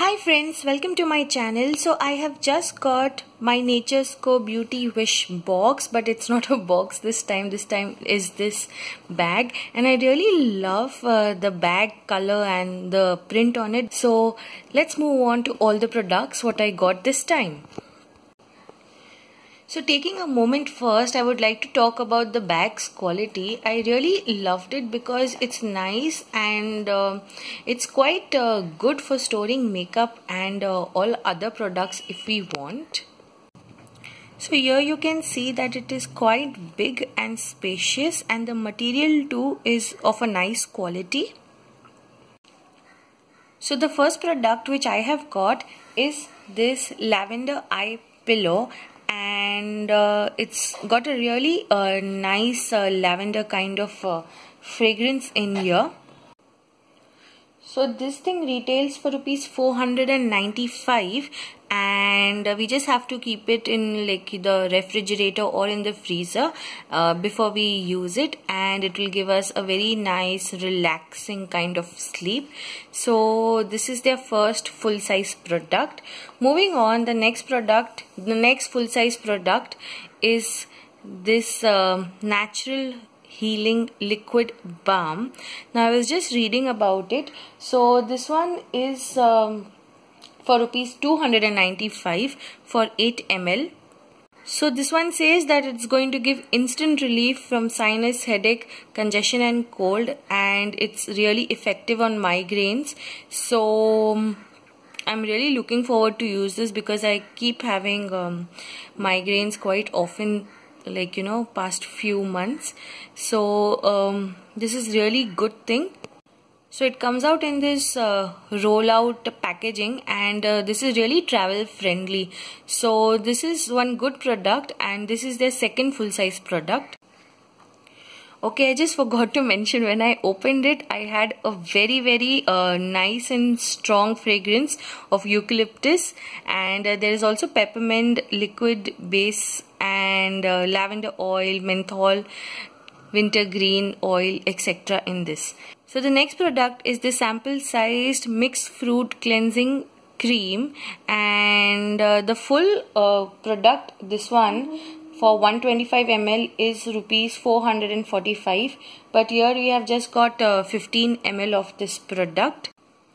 Hi friends, welcome to my channel. So I have just got my Nature's Co Beauty Wish box, but it's not a box this time. This time is this bag, and I really love the bag color and the print on it. So let's move on to all the products what I got this time. So taking a moment first, I would like to talk about the bag's quality. I really loved it because it's nice and it's quite good for storing makeup and all other products if we want. So here you can see that it is quite big and spacious, and the material too is of a nice quality. So the first product which I have got is this lavender eye pillow, and it's got a really nice lavender kind of fragrance in here. So this thing retails for rupees 495, and we just have to keep it in like the refrigerator or in the freezer before we use it, and it will give us a very nice relaxing kind of sleep. So this is their first full size product. Moving on, the next full size product is this natural healing liquid balm. Now I was just reading about it. So this one is for rupees 295 for 8 ml. So this one says that it's going to give instant relief from sinus, headache, congestion and cold, and it's really effective on migraines. So I'm really looking forward to use this because I keep having migraines quite often, like past few months. So this is really good thing. So it comes out in this rollout packaging, and this is really travel friendly. So this is one good product, and this is their second full size product. Okay, I just forgot to mention, when I opened it, I had a very nice and strong fragrance of eucalyptus, and there is also peppermint liquid base and lavender oil, menthol, wintergreen oil, etc. in this. So the next product is the sample sized mixed fruit cleansing cream, and the full product, this one for 125 ml is rupees 445, but here we have just got 15 ml of this product.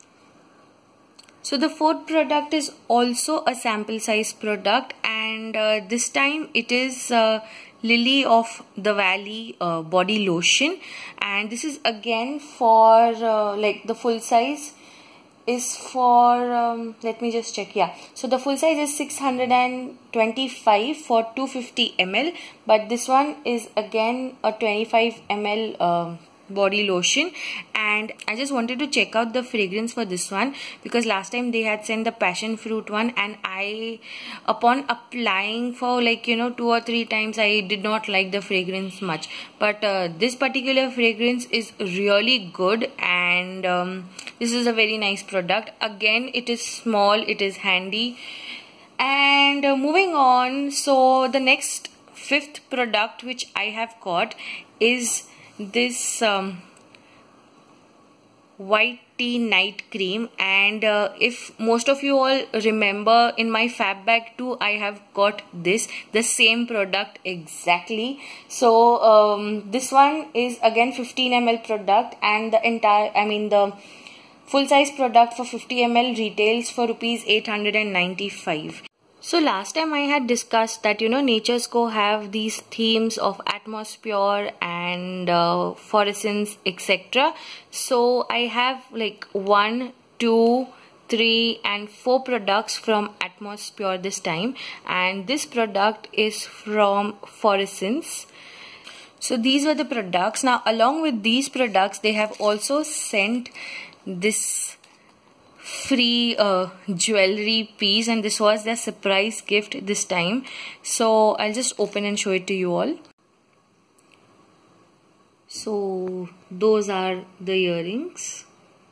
So the fourth product is also a sample size product, and this time it is Lily of the Valley body lotion, and this is again for like the full size is for let me just check. Yeah, so the full size is 625 for 250 ml, but this one is again a 25 ml body lotion. And I just wanted to check out the fragrance for this one because last time they had sent the passion fruit one, and I, upon applying for 2 or 3 times, I did not like the fragrance much, but this particular fragrance is really good, and this is a very nice product. Again, it is small, it is handy. And moving on, so the next fifth product which I have got is this white tea night cream, and if most of you all remember, in my fab bag too I have got this, the same product exactly. So this one is again 15 ml product, and the full size product for 50 ml retails for rupees 895. So last time I had discussed that Nature's Co have these themes of atmosphere and fluorescence, etc. So I have like 1, 2, 3 and 4 products from atmosphere this time, and this product is from fluorescence. So these were the products. Now along with these products, they have also sent this free jewelry piece, and this was their surprise gift this time. So I'll just open and show it to you all. So those are the earrings.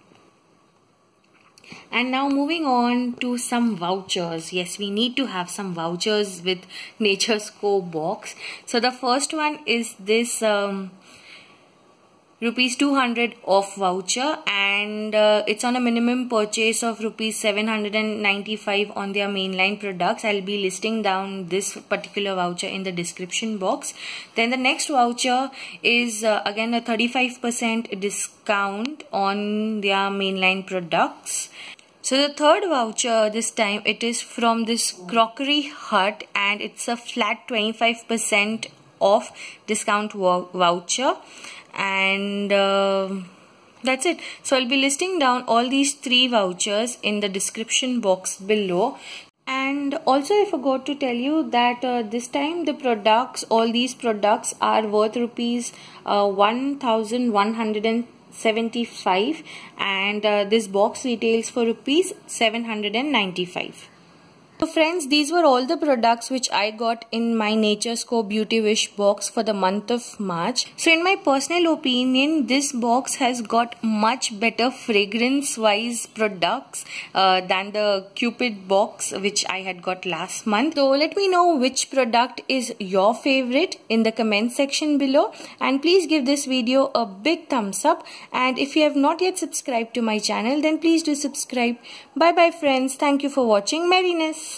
And now moving on to some vouchers. Yes, we need to have some vouchers with Nature's Co box. So the first one is this rupees 200 off voucher, and it's on a minimum purchase of rupees 795 on their mainline products. I'll be listing down this particular voucher in the description box. Then the next voucher is again a 35% discount on their mainline products. So the third voucher, this time it is from this Crockery Hut, and it's a flat 25% off discount voucher, and that's it. So I'll be listing down all these 3 vouchers in the description box below. And also I forgot to tell you that this time the products, all these products are worth rupees 1175, and this box retails for rupees 795. So friends, these were all the products which I got in my Naturesco Beauty Wish box for the month of March. So in my personal opinion, this box has got much better fragrance wise products than the Cupid box which I had got last month. So let me know which product is your favorite in the comment section below, and please give this video a big thumbs up, and if you have not yet subscribed to my channel, then please do subscribe. Bye bye friends, thank you for watching. Merriness.